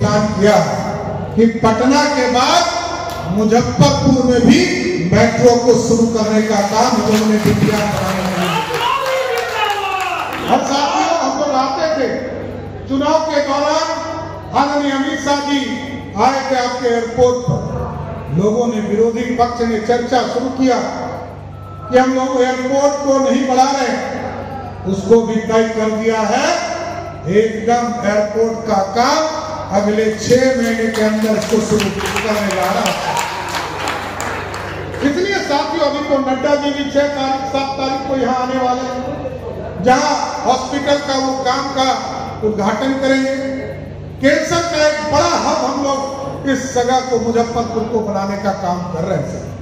ऐलान किया कि पटना के बाद मुजफ्फरपुर में भी मेट्रो को शुरू करने का काम उन्होंने विज्ञान बनाने और साथियों हम लोग आते थे चुनाव के दौरान आदरणीय अमित शाह जी आए थे आपके एयरपोर्ट पर। लोगों ने, विरोधी पक्ष ने चर्चा शुरू किया कि हम लोग एयरपोर्ट को नहीं बढ़ा रहे, उसको भी तय कर दिया है एकदम एयरपोर्ट का काम अगले 6 महीने के अंदर इसको शुरू करने जा रहा है। इसलिए साथियों अभी तो नड्डा जी भी 6 तारीख 7 तारीख को यहाँ आने वाले हैं, जहाँ हॉस्पिटल का वो काम का उद्घाटन करेंगे। कैंसर का एक बड़ा हब हम लोग इस जगह को मुजफ्फरपुर को बनाने का काम कर रहे हैं सर।